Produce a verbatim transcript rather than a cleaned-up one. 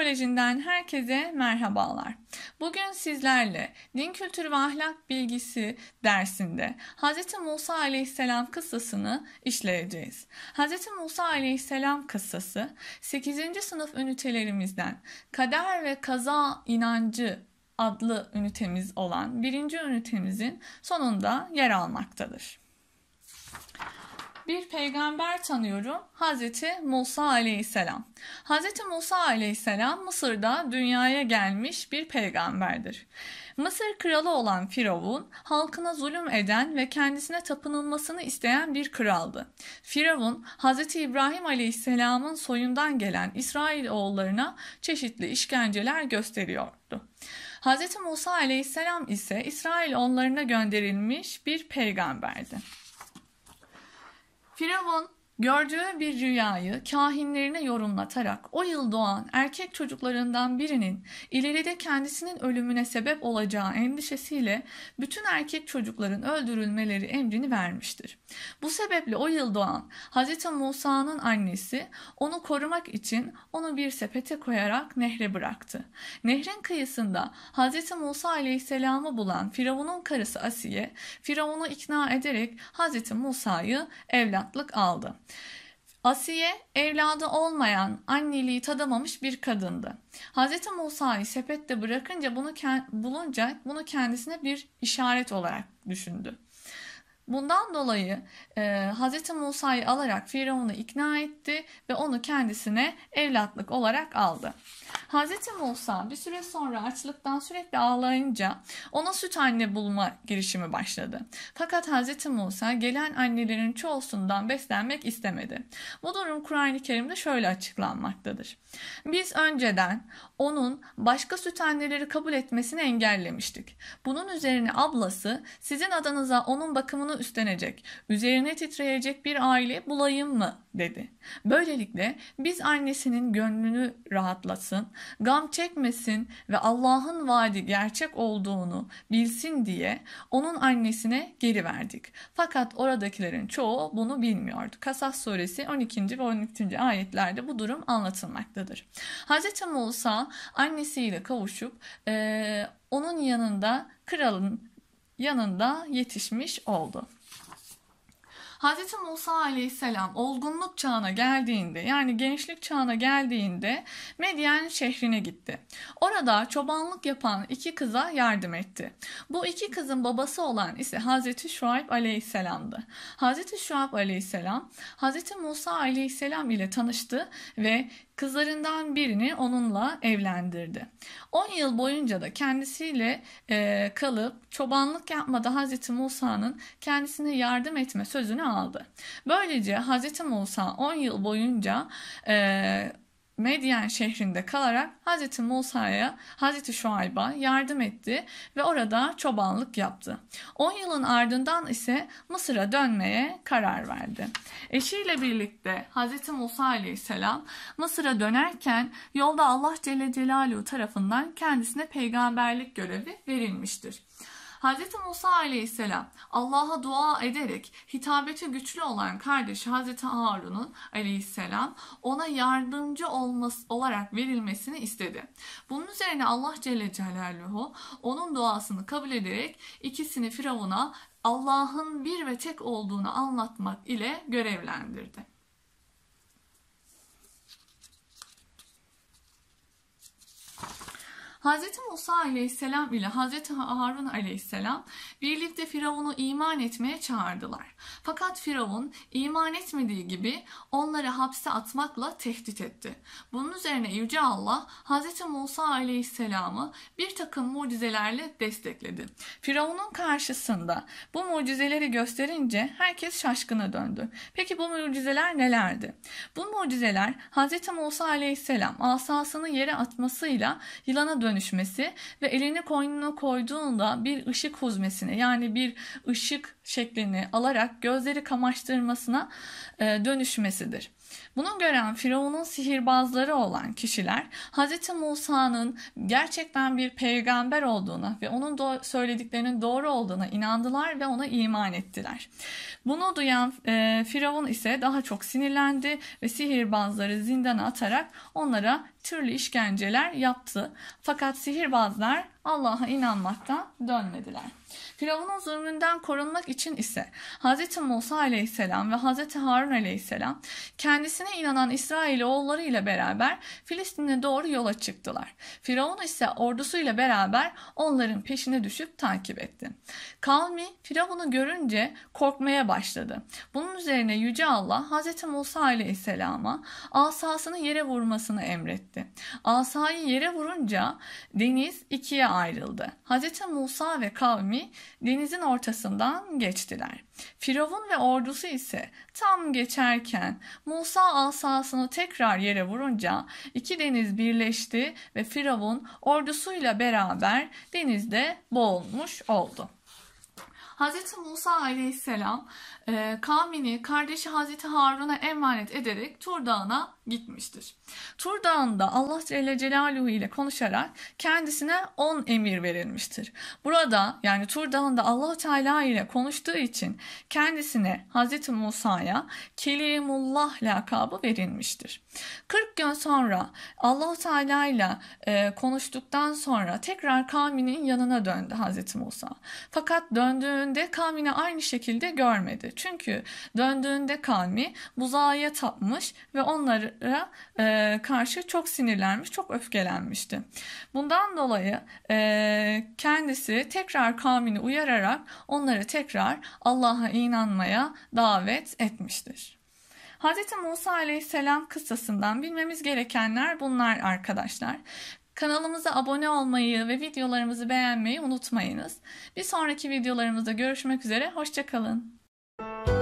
Koleji'nden herkese merhabalar. Bugün sizlerle din kültürü ve ahlak bilgisi dersinde Hz. Musa Aleyhisselam kıssasını işleyeceğiz. Hz. Musa Aleyhisselam kıssası sekizinci sınıf ünitelerimizden Kader ve Kaza İnancı adlı ünitemiz olan birinci ünitemizin sonunda yer almaktadır. Bir peygamber tanıyorum. Hazreti Musa Aleyhisselam. Hazreti Musa Aleyhisselam Mısır'da dünyaya gelmiş bir peygamberdir. Mısır kralı olan Firavun, halkına zulüm eden ve kendisine tapınılmasını isteyen bir kraldı. Firavun, Hazreti İbrahim Aleyhisselam'ın soyundan gelen İsrailoğullarına çeşitli işkenceler gösteriyordu. Hazreti Musa Aleyhisselam ise İsrailoğullarına gönderilmiş bir peygamberdi. Firavun gördüğü bir rüyayı kahinlerine yorumlatarak o yıl doğan erkek çocuklarından birinin ileride kendisinin ölümüne sebep olacağı endişesiyle bütün erkek çocukların öldürülmeleri emrini vermiştir. Bu sebeple o yıl doğan Hz. Musa'nın annesi onu korumak için onu bir sepete koyarak nehre bıraktı. Nehrin kıyısında Hz. Musa Aleyhisselam'ı bulan Firavun'un karısı Asiye, Firavun'u ikna ederek Hz. Musa'yı evlatlık aldı. Asiye, evladı olmayan, anneliği tadamamış bir kadındı. Hz. Musa'yı sepette bırakınca bunu bulunca bunu kendisine bir işaret olarak düşündü. Bundan dolayı e, Hz. Musa'yı alarak Firavun'u ikna etti ve onu kendisine evlatlık olarak aldı. Hz. Musa bir süre sonra açlıktan sürekli ağlayınca ona süt anne bulma girişimi başladı. Fakat Hz. Musa gelen annelerin çoğusundan beslenmek istemedi. Bu durum Kur'an-ı Kerim'de şöyle açıklanmaktadır. Biz önceden onun başka süt anneleri kabul etmesini engellemiştik. Bunun üzerine ablası sizin adınıza onun bakımını üstlenecek, üzerine titreyecek bir aile bulayım mı dedi. Böylelikle biz annesinin gönlünü rahatlasın, gam çekmesin ve Allah'ın vaadi gerçek olduğunu bilsin diye onun annesine geri verdik. Fakat oradakilerin çoğu bunu bilmiyordu. Kasas suresi on ikinci ve on üçüncü ayetlerde bu durum anlatılmaktadır. Hz. Musa annesiyle kavuşup e, onun yanında, kralın yanında yetişmiş oldu. Hz. Musa Aleyhisselam olgunluk çağına geldiğinde, yani gençlik çağına geldiğinde Medyen şehrine gitti. Orada çobanlık yapan iki kıza yardım etti. Bu iki kızın babası olan ise Hz. Şuayb Aleyhisselam'dı. Hz. Şuayb Aleyhisselam, Hz. Musa Aleyhisselam ile tanıştı ve kızlarından birini onunla evlendirdi. on yıl boyunca da kendisiyle e, kalıp çobanlık yapmada Hz. Musa'nın kendisine yardım etme sözünü aldı. Böylece Hz. Musa on yıl boyunca e, Medyen şehrinde kalarak Hz. Musa'ya, Hz. Şuayb'a yardım etti ve orada çobanlık yaptı. on yılın ardından ise Mısır'a dönmeye karar verdi. Eşiyle birlikte Hz. Musa Aleyhisselam Mısır'a dönerken yolda Allah Celle Celaluhu tarafından kendisine peygamberlik görevi verilmiştir. Hz. Musa Aleyhisselam Allah'a dua ederek hitabeti güçlü olan kardeşi Hz. Harun'un Aleyhisselam ona yardımcı olması olarak verilmesini istedi. Bunun üzerine Allah Celle Celaluhu onun duasını kabul ederek ikisini Firavun'a Allah'ın bir ve tek olduğunu anlatmak ile görevlendirdi. Hz. Musa Aleyhisselam ile Hz. Harun Aleyhisselam birlikte Firavun'u iman etmeye çağırdılar. Fakat Firavun iman etmediği gibi onları hapse atmakla tehdit etti. Bunun üzerine Yüce Allah Hz. Musa Aleyhisselam'ı bir takım mucizelerle destekledi. Firavun'un karşısında bu mucizeleri gösterince herkes şaşkına döndü. Peki bu mucizeler nelerdi? Bu mucizeler Hz. Musa Aleyhisselam asasını yere atmasıyla yılana dönüştü. dönüşmesi ve elini koynuna koyduğunda bir ışık huzmesine, yani bir ışık şeklini alarak gözleri kamaştırmasına dönüşmesidir. Bunu gören Firavun'un sihirbazları olan kişiler Hz. Musa'nın gerçekten bir peygamber olduğuna ve onun do- söylediklerinin doğru olduğuna inandılar ve ona iman ettiler. Bunu duyan e, Firavun ise daha çok sinirlendi ve sihirbazları zindana atarak onlara türlü işkenceler yaptı. Fakat sihirbazlar Allah'a inanmaktan dönmediler. Firavun'un zulmünden korunmak için ise Hz. Musa aleyhisselam ve Hz. Harun aleyhisselam kendisine inanan İsrailoğulları ile beraber Filistin'e doğru yola çıktılar. Firavun ise ordusuyla beraber onların peşine düşüp takip etti. Kavmi Firavun'u görünce korkmaya başladı. Bunun üzerine Yüce Allah Hz. Musa aleyhisselama asasını yere vurmasını emretti. Asayı yere vurunca deniz ikiye ayrıldı. Hz. Musa ve kavmi denizin ortasından geçtiler. Firavun ve ordusu ise tam geçerken Musa asasını tekrar yere vurunca iki deniz birleşti ve Firavun ordusuyla beraber denizde boğulmuş oldu. Hz. Musa aleyhisselam e, kavmini kardeşi Hz. Harun'a emanet ederek Tur Dağı'na gitmiştir. Tur Dağı'nda Allah Celle Celaluhu ile konuşarak kendisine on emir verilmiştir. Burada yani Tur Dağı'nda Allah Teala ile konuştuğu için kendisine Hz. Musa'ya Kelimullah lakabı verilmiştir. kırk gün sonra Allah Teala ile e, konuştuktan sonra tekrar kavminin yanına döndü Hz. Musa. Fakat döndüğünde kavmini aynı şekilde görmedi. Çünkü döndüğünde kavmi buzağa tapmış ve onlara e, karşı çok sinirlenmiş, çok öfkelenmişti. Bundan dolayı e, kendisi tekrar kavmini uyararak onları tekrar Allah'a inanmaya davet etmiştir. Hz. Musa aleyhisselam kıssasından bilmemiz gerekenler bunlar arkadaşlar. Kanalımıza abone olmayı ve videolarımızı beğenmeyi unutmayınız. Bir sonraki videolarımızda görüşmek üzere, hoşça kalın.